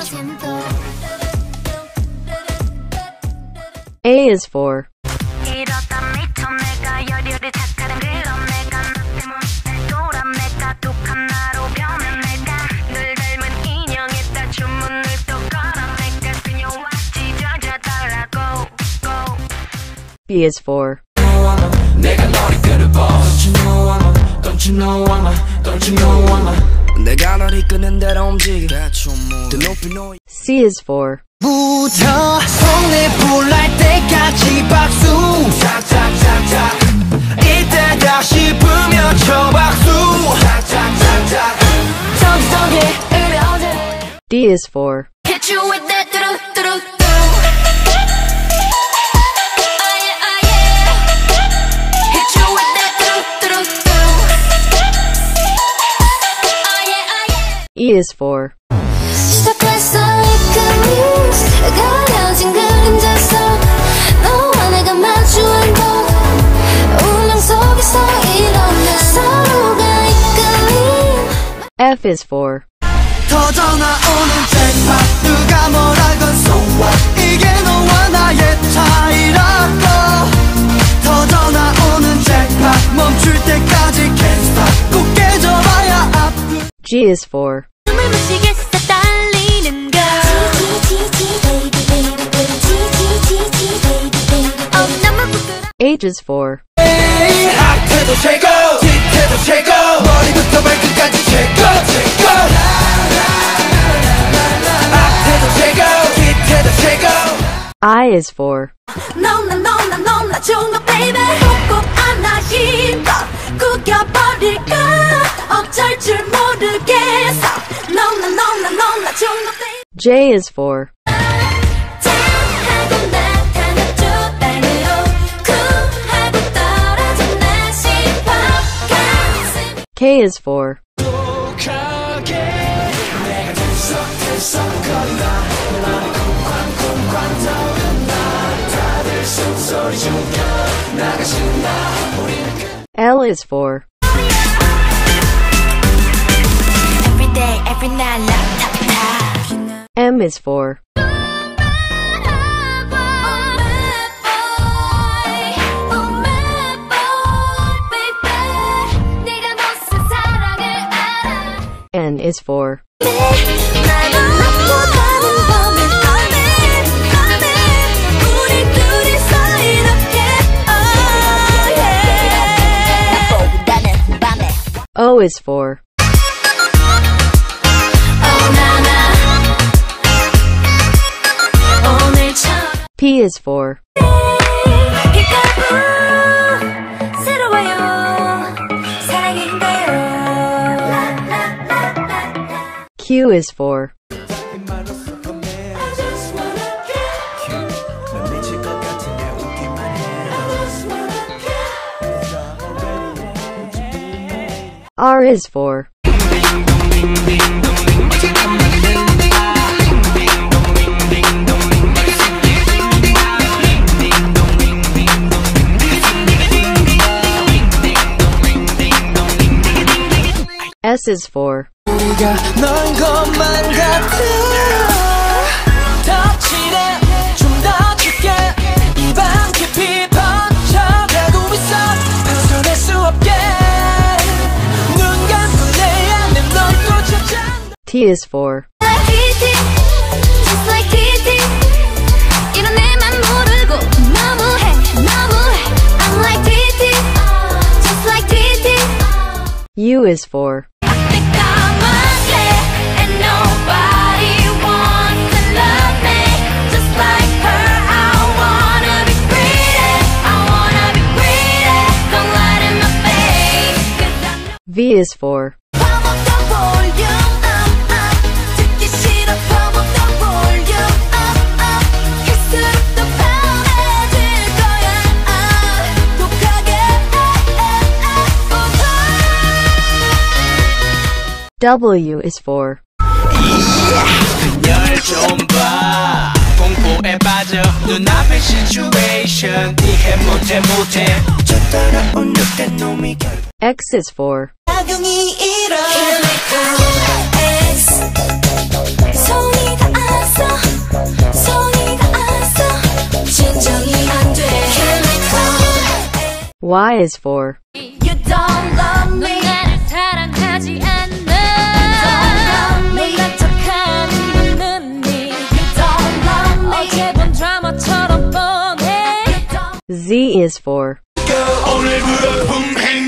A is for B is for C is for 부터 손에 불날 때까지 박수 착착착착 이때다 싶으면 쳐 박수 착착착착 D is for Hit you with that do-do-do-do. E is for F is for 터져나오는 잭팟 누가 뭐라건 so what 이게 너와 나의 차이라고 터져나오는 잭팟 멈출 때까지 can't stop 꼭 깨져봐야 아프 G is for H is for 앞에도 최고 뒤에도 최고 머리부터 발끝까지 최고 앞에도 최고 뒤에도 최고 I is for 너무나 좋은 거 baby 꼭 안아힘껏 구겨버릴까 어쩔 줄 모르겠어 너무나 좋은 거 baby J is for K is for L is for Every day, every night, laptop. M is for N is for O is for P is for Q is for R is for S is for 넌 것만 같아 덕질해 좀 더 깊게 이 밤 깊이 번져가고 있어 벗어날 수 없게 눈 감고 내 안에 널 꽂혀져 T is for Just like pt 이런 내맘 모르고 너무해 I'm like pt Just like pt U is for V is for W is for 그녀를 좀 봐 공포에 빠져 눈앞의 situation 이해 못해 저 따라온 늑대 놈이 X is for 작용이 이런 X 손이 다 Y is for You don't love me. 나를 사랑하지 않는 못난 척하는 눈이 You don't love me. 어제 본 드라마처럼 뻔해 Z is for 오늘부로 품행